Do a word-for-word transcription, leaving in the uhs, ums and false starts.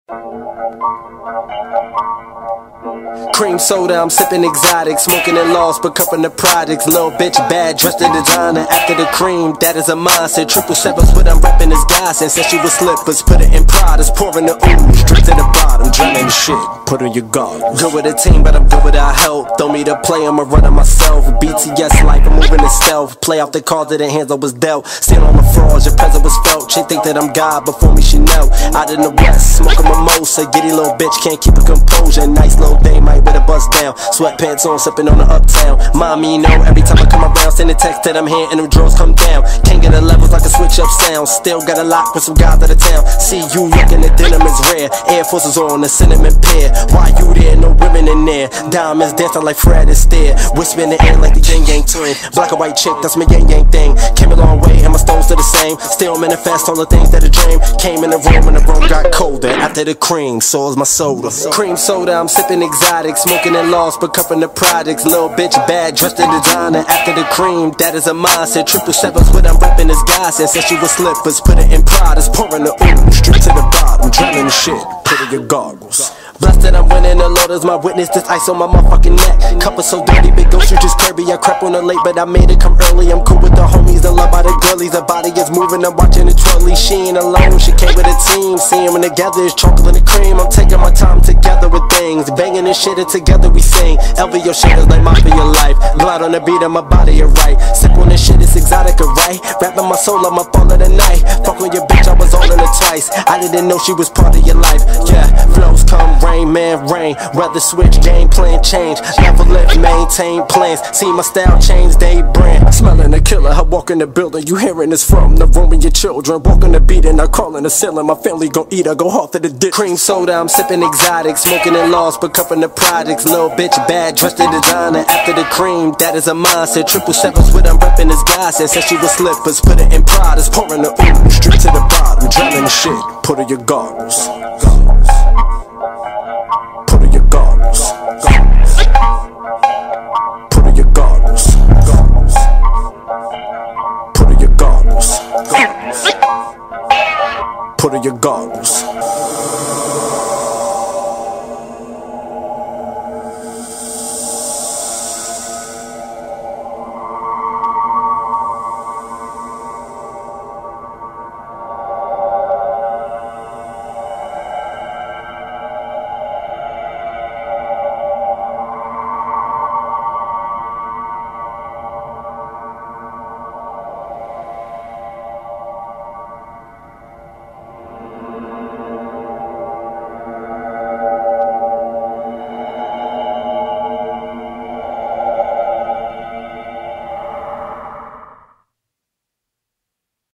Cream soda, I'm sipping exotic, smoking and lost, but cupping the products. Little bitch bad, dressed in designer. After the cream, that is a mindset. Triple sevens, what I'm repping is gossip. Said she was slippers, put it in Prada's, pouring the ooze, straight to the bottom, drowning the shit. Put on your goggles. Good with a team, but I'm good without help. Throw me to play, I'ma run it myself. B T S life, I'm moving in stealth. Play off the cards that the hands I was dealt. Stand on the frauds, your presence was felt. She think that I'm God, before me she know. Out in the west, smoking mimosa. Giddy little bitch, can't keep a composure. Nice little dame, might with a bust down. Sweatpants on, sipping on the uptown. Mommy, know every time I come around, send a text that I'm here and the drawers come down. Can't get the levels like a switch up sound. Still got a lock with some guys out of town. See you looking at denim is rare. Air Forces on, the cinnamon pear. Why you there? No women in there. Diamonds dancing like Fred Astaire. Whisper in the air like the Yang Yang twin. Black and white chick, that's my Yang Yang thing. Came a long way and my stones are the same. Still manifest all the things that I dream. Came in the room and the room got colder. After the cream, so is my soda. Cream soda, I'm sipping exotic, smoking and lost, but cupping the products. Little bitch bad, dressed in designer. After the cream, that is a mindset. Triple sevens, what I'm repping is gossip. Said she was slippers, put it in Prada's, pouring the ooze, straight to the bottom, drowning the shit. Put on your goggles. Blessed that I'm winning, the Lord is my witness. This ice on my motherfucking neck. Cup is so dirty, big ghost, you just Kirby. I crept on her late, but I made it come early. I'm cool with the homies, the love by the girlies. Her body is moving, I'm watching the twirly. She ain't alone, she came with a team. Seeing them together, it's chocolate and cream. I'm taking my time together with things. Banging and shit, and together we sing. L V, your shit is like mine for your life. Glide on the beat of my body, you're right. Sip on this shit, it's exotic, right? Rapping my soul, I'm up all of the night. Fuck on your bitch, I was all in her twice. I didn't know she was part of your life. Yeah, flows come rain, man, rain. Weather switch, game plan change. Never live, maintain plans. See my style change, they brand. Smelling a killer, I walk in the building. You hearing this from the room of your children. Walking the beat and I crawling the ceiling. My family gon' eat, I go hard to the dick. Cream soda, I'm sipping exotic, smoking and lost, but cupping the products. Little bitch bad, dressed in designer. After the cream, that is a mindset. Triple sevens, what I'm repping is gossip. Said she was slippers, put it in Prada's, pouring the ooze, straight to the bottom, drowning the shit. Put on your goggles.